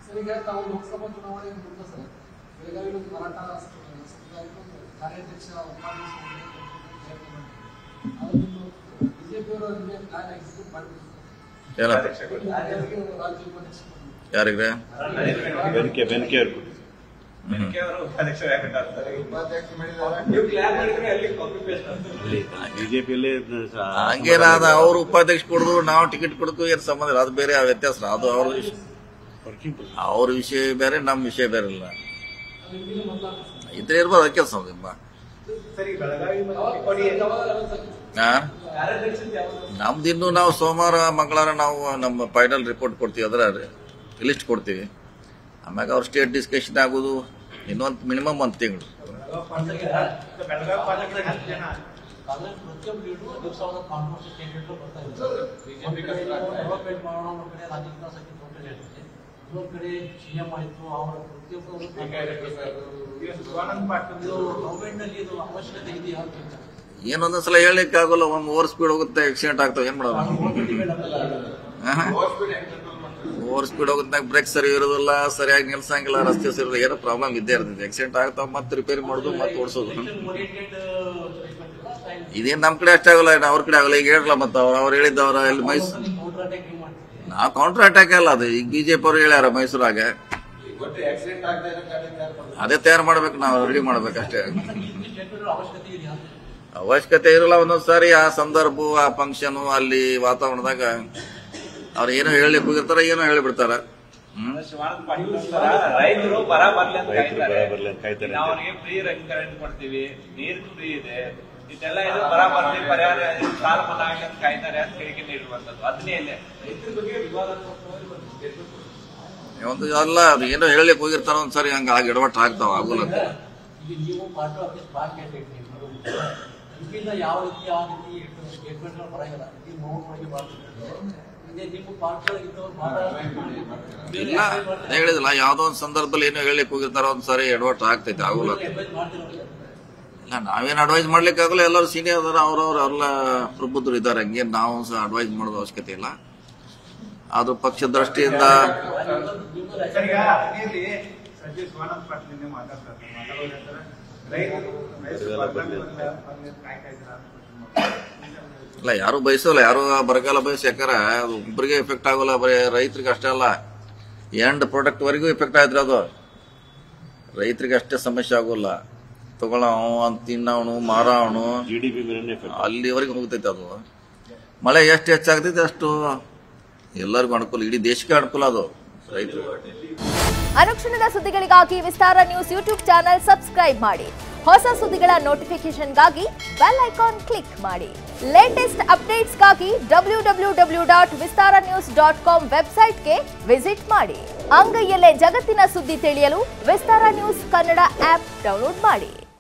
ಈಗ ನಾವು ಲೋಕಸಭಾ ಚುನಾವಣೆ ಮುಂದೆ ಸರ್ ಬೆಳಗಾವಿ ಮರಾಠ ಸಮುದಾಯಕ್ಕೆ ಕಾರ್ಯಾಧ್ಯಕ್ಷ ಉಪಾಧ್ಯಕ್ಷ ಬಿಜೆಪಿ ಅವರು ಪ್ಲಾನ್ ಎಕ್ಸಿಕ್ಯೂಟ್ ಮಾಡಿದ್ರು ಯಾರಿಗೆ ಬಿಜೆಪಿಯಲ್ಲಿ ಹಂಗೇನಾದ ಅವ್ರು ಉಪಾಧ್ಯಕ್ಷ ಕೊಡುದು ನಾವು ಟಿಕೆಟ್ ಕೊಡೋದು ಏನು ಸಂಬಂಧ ಇಲ್ಲ, ಅದು ಬೇರೆ ವ್ಯತ್ಯಾಸ. ಅದು ಅವ್ರ ವಿಷಯ ಬೇರೆ, ನಮ್ಮ ವಿಷಯ ಬೇರೆ ಇಲ್ಲ. ಇದ್ರೆ ಇರ್ಬೋದು, ಅದಕ್ಕೆ ಕೆಲಸ ನಮ್ದಿನ್ನು ನಾವು ಸೋಮವಾರ ಮಂಗಳವಾರ ನಾವು ನಮ್ಮ ಫೈನಲ್ ರಿಪೋರ್ಟ್ ಕೊಡ್ತೀವಿ, ಅದರ ಲಿಸ್ಟ್ ಕೊಡ್ತೀವಿ. ಆಮ್ಯಾಗ ಅವ್ರ ಸ್ಟೇಟ್ ಡಿಸ್ಕಷನ್ ಆಗೋದು ಇನ್ನೊಂದು ಮಿನಿಮಮ್ 1 ತಿಂಗಳು. ಏನೊಂದೊಂದ್ಸಲ ಹೇಳಲಿಕ್ಕೆ ಆಗೋಲ್ಲ, ಒಂದು ಓವರ್ ಸ್ಪೀಡ್ ಹೋಗುತ್ತೆ, ಆಕ್ಸಿಡೆಂಟ್ ಆಗ್ತಾವೆ, ಏನ್ ಮಾಡೋದು? ಓವರ್ ಸ್ಪೀಡ್ ಹೋಗೋದಾಗ ಬ್ರೇಕ್ ಸರಿ ಇರೋದಿಲ್ಲ, ಸರಿಯಾಗಿ ನಿಲ್ಸಂಗಿಲ್ಲ, ರಸ್ತೆ ಸರಿ ಏನೋ ಪ್ರಾಬ್ಲಮ್ ಇದ್ದೇ ಇರ್ತದೆ. ಆಕ್ಸಿಡೆಂಟ್ ಆಗ್ತಾವ, ಮತ್ತೆ ರಿಪೇರಿ ಮಾಡೋದು, ಮತ್ತೆ ಓಡಿಸೋದು. ಇದೇನ್ ನಮ್ ಕಡೆ ಅಷ್ಟೇ ಆಗಲ್ಲ, ಅವ್ರ ಕಡೆ ಆಗಲ್ಲ. ಈಗ ಹೇಳಲ್ಲ, ಮತ್ತೆ ಅವ್ರು ಹೇಳಿದ್ದವ್ರ ಎಲ್ಲಿ ಮೈಸೂರು ನಾವು ಕೌಂಟರ್ ಅಟ್ಯಾಕ್ ಅಲ್ಲ, ಅದು ಈಗ ಬಿಜೆಪಿ ಅವ್ರು ಹೇಳ್ಯಾರ ಮೈಸೂರಾಗ. ಅದೇ ತಯಾರು ಮಾಡ್ಬೇಕು, ನಾವು ರೆಡಿ ಮಾಡ್ಬೇಕಷ್ಟೇ. ಅವಶ್ಯಕತೆ ಇರಲ್ಲ. ಒಂದೊಂದ್ಸಾರಿ ಆ ಸಂದರ್ಭ, ಆ ಫಂಕ್ಷನ್, ಅಲ್ಲಿ ವಾತಾವರಣದಾಗ ಅವ್ರು ಏನೋ ಹೇಳಲಿಕ್ಕೆ ಹೋಗಿರ್ತಾರ, ಏನೋ ಹೇಳಿಬಿಡ್ತಾರ. ರೈತರು ಬರ ಬರ್ಲಿ ಅಂತ ಕಾಯ್ತಾರೆ. ಅವ್ರಿಗೆ ಫ್ರೀ ಕರೆಂಟ್ ಕೊಡ್ತೀವಿ, ನೀರು ಫ್ರೀ ಇದೆ, ಇದೆಲ್ಲ ಇದು ಬರ ಬರ್ಲಿ ಪರಿಹಾರ ಸಾಲ ಮನ್ನಾ ಆಗಲಿ ಅಂತ ಕಾಯ್ತಾರೆ ಅಂತ ಹೇಳಿಕೆ ನೀಡುವಂತದ್ದು. ಅದನ್ನೇ ಇಲ್ಲ ರೈತರ ಬಗ್ಗೆ ವಿವಾದ ಒಂದು ಅಲ್ಲ, ಅದು ಏನೋ ಹೇಳಲಿಕ್ಕೆ ಹೋಗಿರ್ತಾರ, ಒಂದ್ಸರಿ ಹಂಗ ಆಗ ಎಡವಟ್ಟು ಆಗ್ತಾವ, ಆಗೋಲ್ಲ. ಯಾವ ರೀತಿ ಆ ರೀತಿ ಸ್ಟೇಟ್ಮೆಂಟ್ ಬರಂಗಿಲ್ಲ. ಇಲ್ಲ ಹೇಳಿದಿಲ್ಲ, ಯಾವ್ದೋ ಒಂದ್ ಸಂದರ್ಭದಲ್ಲಿ ಏನೋ ಹೇಳಲಿಕ್ಕೆ ಹೋಗಿರ್ತಾರ, ಒಂದ್ಸರಿ ಎಡವಟ್ಟು ಆಗ್ತೈತೆ, ಆಗೋಲ್ಲ. ಇಲ್ಲ, ನಾವೇನ್ ಅಡ್ವೈಸ್ ಮಾಡ್ಲಿಕ್ಕೆ ಆಗಲ್ಲ. ಎಲ್ಲರೂ ಸೀನಿಯರ್ ಅದಾರ, ಅವ್ರೆಲ್ಲ ಪ್ರಬುದ್ಧರು ಇದ್ದಾರೆ. ಹಂಗೇನ್ ನಾವು ಸಹ ಅಡ್ವೈಸ್ ಮಾಡೋದು ಅವಶ್ಯಕತೆ ಇಲ್ಲ. ಅದು ಪಕ್ಷ ದೃಷ್ಟಿಯಿಂದ ಇಲ್ಲ, ಯಾರು ಬಯಸಲ್ಲ, ಯಾರು ಬರಗಾಲ ಬಯಸ. ಯಾಕಂದ್ರೆ ಅದು ಒಬ್ಬರಿಗೆ ಎಫೆಕ್ಟ್ ಆಗೋಲ್ಲ, ಬರೀ ರೈತರಿಗೆ ಅಷ್ಟೇ ಅಲ್ಲ, ಎಂಡ್ ಪ್ರಾಡಕ್ಟ್ ವರೆಗೂ ಎಫೆಕ್ಟ್ ಆಯ್ತು. ಅದು ರೈತರಿಗೆ ಅಷ್ಟೇ ಸಮಸ್ಯೆ ಆಗೋಲ್ಲ, ತಗೊಳ್ಳೋನು ಅಂತ ತಿನ್ನವನು, ಮಾರವನು, ಅಲ್ಲಿವರೆಗೆ ಹೋಗ್ತೈತೆ. ಅದು ಮಳೆ ಎಷ್ಟು ಹೆಚ್ಚಾಗ್ತೈತೆ ಅಷ್ಟು ಎಲ್ಲರಿಗೂ ಅನುಕೂಲ, ಇಡೀ ದೇಶಕ್ಕೆ ಅನುಕೂಲ ಅದು ರೈತರು. ಅನುಕ್ಷಣದ ಸುದ್ದಿಗಳಿಗಾಗಿ Vistara news YouTube channel subscribe ಮಾಡಿ. ಹೊಸ ಸುದ್ದಿಗಳ ನೋಟಿಫಿಕೇಶನ್ಗಾಗಿ ಬೆಲ್ ಐಕಾನ್ ಕ್ಲಿಕ್ ಮಾಡಿ. ಲೇಟೆಸ್ಟ್ ಅಪ್ಡೇಟ್ಸ್ಗಾಗಿ www.vistaranews.com ವೆಬ್ಸೈಟ್ಗೆ ವಿಸಿಟ್ ಮಾಡಿ. ಅಂಗೈಯಲ್ಲೇ ಜಗತ್ತಿನ ಸುದ್ದಿ ತಿಳಿಯಲು Vistara news Kannada app download ಮಾಡಿ.